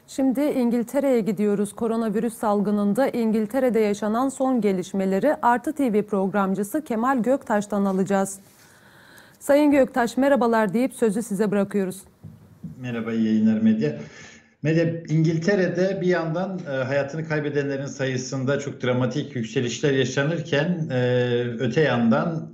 Şimdi İngiltere'ye gidiyoruz. Koronavirüs salgınında İngiltere'de yaşanan son gelişmeleri Artı TV programcısı Kemal Göktaş'tan alacağız. Sayın Göktaş, merhabalar deyip sözü size bırakıyoruz. Merhaba, iyi yayınlar Medya. Medya, İngiltere'de bir yandan hayatını kaybedenlerin sayısında çok dramatik yükselişler yaşanırken öte yandan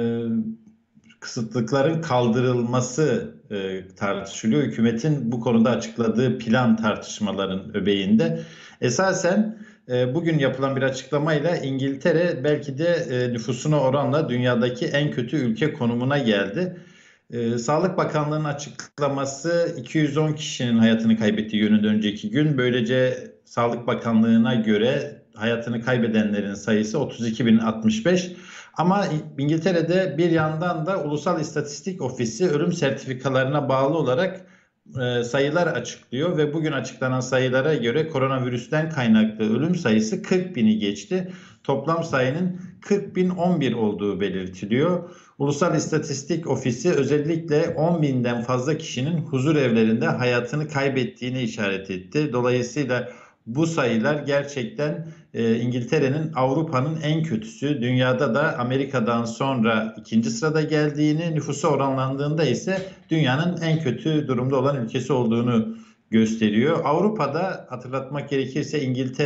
kısıtlıkların kaldırılması tartışılıyor. Hükümetin bu konuda açıkladığı plan tartışmaların öbeğinde. Esasen bugün yapılan bir açıklamayla İngiltere belki de nüfusuna oranla dünyadaki en kötü ülke konumuna geldi. Sağlık Bakanlığı'nın açıklaması 210 kişinin hayatını kaybettiği yönünde önceki gün. Böylece Sağlık Bakanlığı'na göre hayatını kaybedenlerin sayısı 32.065. Ama İngiltere'de bir yandan da Ulusal İstatistik Ofisi ölüm sertifikalarına bağlı olarak sayılar açıklıyor ve bugün açıklanan sayılara göre koronavirüsten kaynaklı ölüm sayısı 40 bini geçti. Toplam sayının 40.011 olduğu belirtiliyor. Ulusal İstatistik Ofisi özellikle 10 binden fazla kişinin huzur evlerinde hayatını kaybettiğini işaret etti. Dolayısıyla bu sayılar gerçekten İngiltere'nin Avrupa'nın en kötüsü, dünyada da Amerika'dan sonra ikinci sırada geldiğini, nüfusa oranlandığında ise dünyanın en kötü durumda olan ülkesi olduğunu gösteriyor. Avrupa'da hatırlatmak gerekirse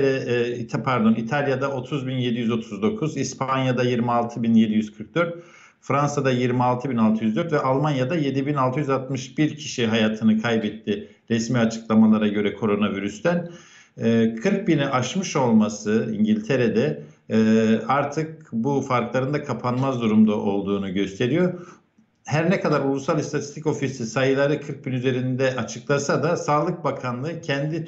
İtalya'da 30.739, İspanya'da 26.744, Fransa'da 26.604 ve Almanya'da 7.661 kişi hayatını kaybetti resmi açıklamalara göre koronavirüsten. 40 bini aşmış olması İngiltere'de artık bu farkların da kapanmaz durumda olduğunu gösteriyor. Her ne kadar Ulusal İstatistik Ofisi sayıları 40 bin üzerinde açıklasa da Sağlık Bakanlığı kendi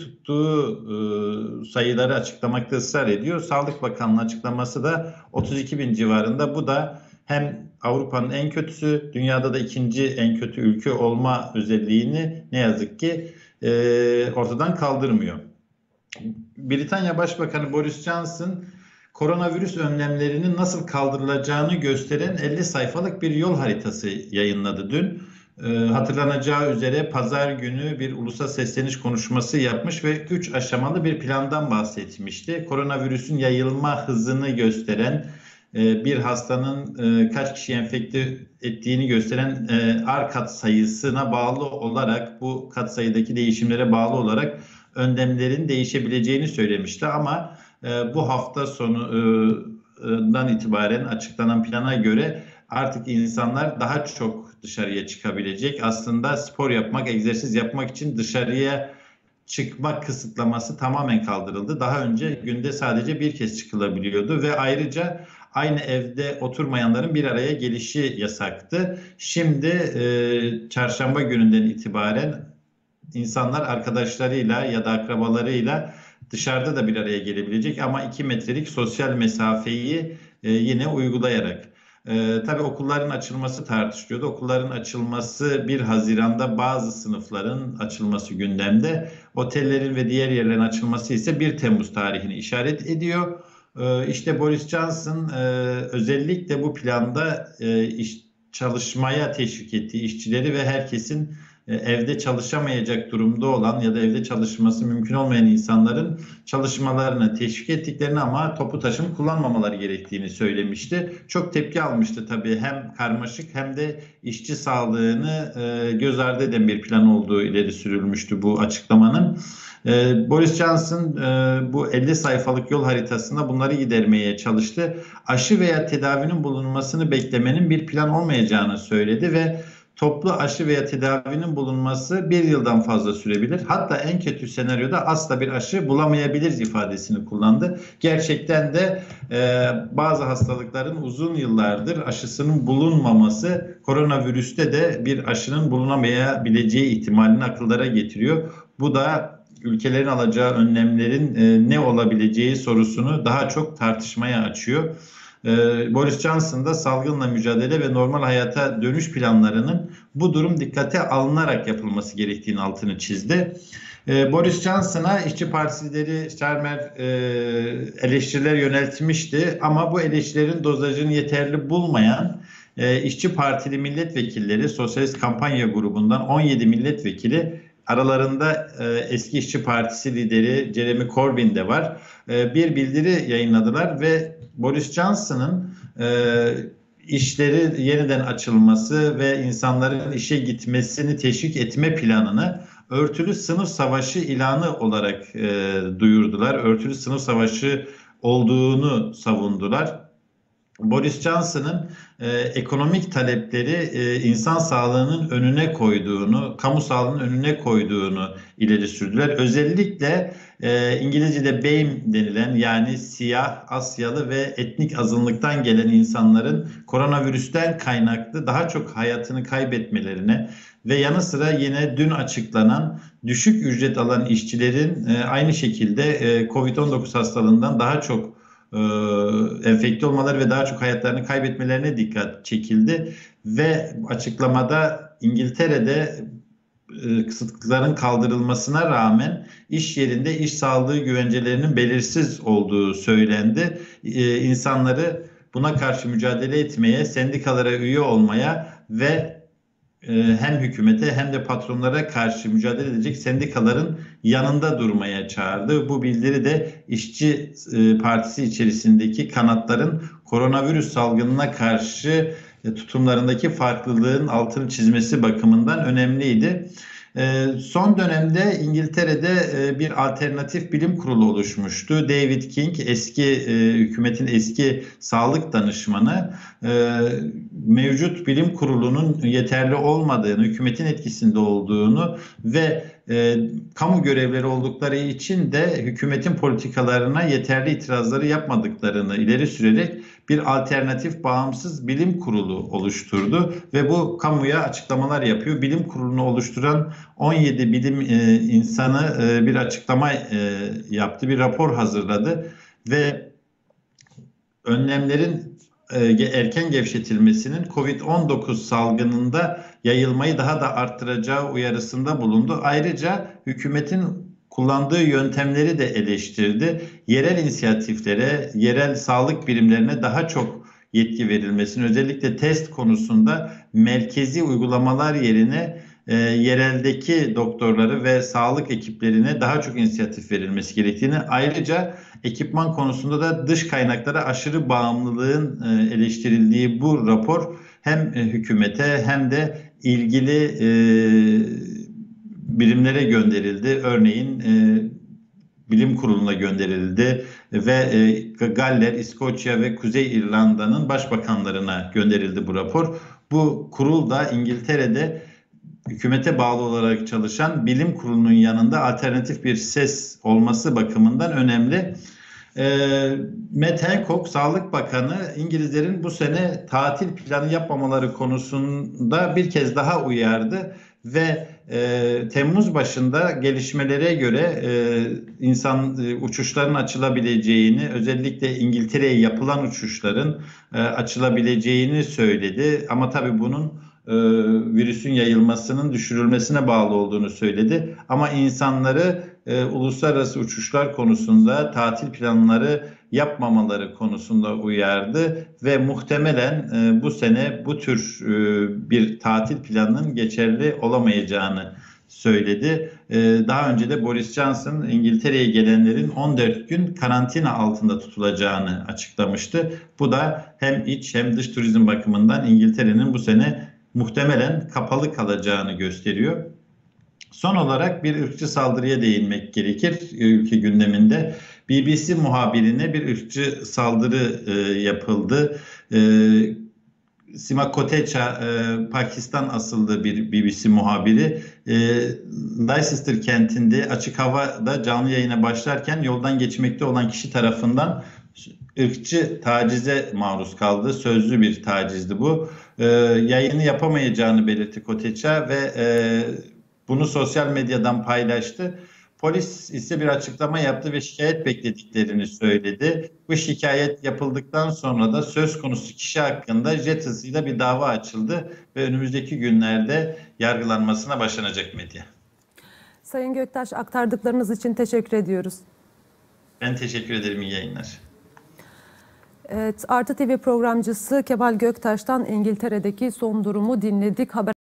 tuttuğu sayıları açıklamakta ısrar ediyor. Sağlık Bakanlığı açıklaması da 32 bin civarında. Bu da hem Avrupa'nın en kötüsü, dünyada da ikinci en kötü ülke olma özelliğini ne yazık ki ortadan kaldırmıyor. Britanya Başbakanı Boris Johnson koronavirüs önlemlerinin nasıl kaldırılacağını gösteren 50 sayfalık bir yol haritası yayınladı dün. Hatırlanacağı üzere pazar günü bir ulusa sesleniş konuşması yapmış ve 3 aşamalı bir plandan bahsetmişti. Koronavirüsün yayılma hızını gösteren, bir hastanın kaç kişi enfekte ettiğini gösteren R kat sayısına bağlı olarak, bu kat sayıdaki değişimlere bağlı olarak önlemlerin değişebileceğini söylemişti. Ama bu hafta sonundan itibaren açıklanan plana göre artık insanlar daha çok dışarıya çıkabilecek. Aslında spor yapmak, egzersiz yapmak için dışarıya çıkma kısıtlaması tamamen kaldırıldı. Daha önce günde sadece bir kez çıkılabiliyordu ve ayrıca aynı evde oturmayanların bir araya gelişi yasaktı. Şimdi çarşamba gününden itibaren insanlar arkadaşlarıyla ya da akrabalarıyla dışarıda da bir araya gelebilecek ama 2 metrelik sosyal mesafeyi yine uygulayarak. Tabii okulların açılması tartışılıyordu. Okulların açılması 1 Haziran'da, bazı sınıfların açılması gündemde. Otellerin ve diğer yerlerin açılması ise 1 Temmuz tarihini işaret ediyor. İşte Boris Johnson özellikle bu planda çalışmaya teşvik ettiği işçileri ve herkesin evde çalışamayacak durumda olan ya da evde çalışması mümkün olmayan insanların çalışmalarını teşvik ettiklerini ama toplu taşıma kullanmamaları gerektiğini söylemişti. Çok tepki almıştı tabii, hem karmaşık hem de işçi sağlığını göz ardı eden bir plan olduğu ileri sürülmüştü bu açıklamanın. Boris Johnson bu 50 sayfalık yol haritasında bunları gidermeye çalıştı. Aşı veya tedavinin bulunmasını beklemenin bir plan olmayacağını söyledi ve toplu aşı veya tedavinin bulunması 1 yıldan fazla sürebilir. Hatta en kötü senaryoda asla bir aşı bulamayabiliriz ifadesini kullandı. Gerçekten de bazı hastalıkların uzun yıllardır aşısının bulunmaması koronavirüste de bir aşının bulunamayabileceği ihtimalini akıllara getiriyor. Bu da ülkelerin alacağı önlemlerin ne olabileceği sorusunu daha çok tartışmaya açıyor. Boris Johnson da salgınla mücadele ve normal hayata dönüş planlarının bu durum dikkate alınarak yapılması gerektiğini altını çizdi. Boris Johnson'a İşçi Partisi lideri Starmer eleştiriler yöneltmişti ama bu eleştirilerin dozajını yeterli bulmayan İşçi Partili milletvekilleri, Sosyalist Kampanya grubundan 17 milletvekili aralarında eski İşçi Partisi lideri Jeremy Corbyn de var. Bir bildiri yayınladılar ve Boris Johnson'ın işleri yeniden açılması ve insanların işe gitmesini teşvik etme planını örtülü sınıf savaşı ilanı olarak duyurdular. Örtülü sınıf savaşı olduğunu savundular. Boris Johnson'ın ekonomik talepleri insan sağlığının önüne koyduğunu, kamu sağlığının önüne koyduğunu ileri sürdüler. Özellikle İngilizce'de BAME denilen, yani siyah, Asyalı ve etnik azınlıktan gelen insanların koronavirüsten kaynaklı daha çok hayatını kaybetmelerine ve yanı sıra yine dün açıklanan düşük ücret alan işçilerin aynı şekilde COVID-19 hastalığından daha çok enfekte olmaları ve daha çok hayatlarını kaybetmelerine dikkat çekildi. Ve açıklamada İngiltere'de kısıtlıkların kaldırılmasına rağmen iş yerinde iş sağlığı güvencelerinin belirsiz olduğu söylendi. İnsanları buna karşı mücadele etmeye, sendikalara üye olmaya ve hem hükümete hem de patronlara karşı mücadele edecek sendikaların yanında durmaya çağırdı. Bu bildiri de İşçi Partisi içerisindeki kanatların koronavirüs salgınına karşı tutumlarındaki farklılığın altını çizmesi bakımından önemliydi. Son dönemde İngiltere'de bir alternatif bilim kurulu oluşmuştu. David King, hükümetin eski sağlık danışmanı, mevcut bilim kurulunun yeterli olmadığını, hükümetin etkisinde olduğunu ve kamu görevleri oldukları için de hükümetin politikalarına yeterli itirazları yapmadıklarını ileri sürerek bir alternatif bağımsız bilim kurulu oluşturdu ve bu kamuya açıklamalar yapıyor. Bilim kurulunu oluşturan 17 bilim insanı bir açıklama yaptı, bir rapor hazırladı ve önlemlerin erken gevşetilmesinin COVID-19 salgınında yayılmayı daha da arttıracağı uyarısında bulundu. Ayrıca hükümetin kullandığı yöntemleri de eleştirdi. Yerel inisiyatiflere, yerel sağlık birimlerine daha çok yetki verilmesini, özellikle test konusunda merkezi uygulamalar yerine yereldeki doktorları ve sağlık ekiplerine daha çok inisiyatif verilmesi gerektiğini, ayrıca ekipman konusunda da dış kaynaklara aşırı bağımlılığın eleştirildiği bu rapor hem hükümete hem de ilgili birimlere gönderildi. Örneğin bilim kuruluna gönderildi ve Galler, İskoçya ve Kuzey İrlanda'nın başbakanlarına gönderildi bu rapor. Bu kurul da İngiltere'de hükümete bağlı olarak çalışan bilim kurulunun yanında alternatif bir ses olması bakımından önemli. Matt Hancock, Sağlık Bakanı, İngilizlerin bu sene tatil planı yapmamaları konusunda bir kez daha uyardı ve Temmuz başında gelişmelere göre uçuşların açılabileceğini, özellikle İngiltere'ye yapılan uçuşların açılabileceğini söyledi. Ama tabii bunun virüsün yayılmasının düşürülmesine bağlı olduğunu söyledi. Ama insanları uluslararası uçuşlar konusunda tatil planları yapmamaları konusunda uyardı ve muhtemelen bu sene bu tür bir tatil planının geçerli olamayacağını söyledi. Daha önce de Boris Johnson İngiltere'ye gelenlerin 14 gün karantina altında tutulacağını açıklamıştı. Bu da hem iç hem dış turizm bakımından İngiltere'nin bu sene muhtemelen kapalı kalacağını gösteriyor. Son olarak bir ırkçı saldırıya değinmek gerekir ülke gündeminde. BBC muhabirine bir ırkçı saldırı yapıldı. Sima Kotecha, Pakistan asıllı bir BBC muhabiri, Leicester kentinde açık havada canlı yayına başlarken yoldan geçmekte olan kişi tarafından ırkçı tacize maruz kaldı. Sözlü bir tacizdi bu. Yayını yapamayacağını belirtti Kotecha ve bunu sosyal medyadan paylaştı. Polis ise bir açıklama yaptı ve şikayet beklediklerini söyledi. Bu şikayet yapıldıktan sonra da söz konusu kişi hakkında jet hızıyla bir dava açıldı ve önümüzdeki günlerde yargılanmasına başlanacak medya. Sayın Göktaş, aktardıklarınız için teşekkür ediyoruz. Ben teşekkür ederim. İyi yayınlar. Evet, Artı TV programcısı Kemal Göktaş'tan İngiltere'deki son durumu dinledik.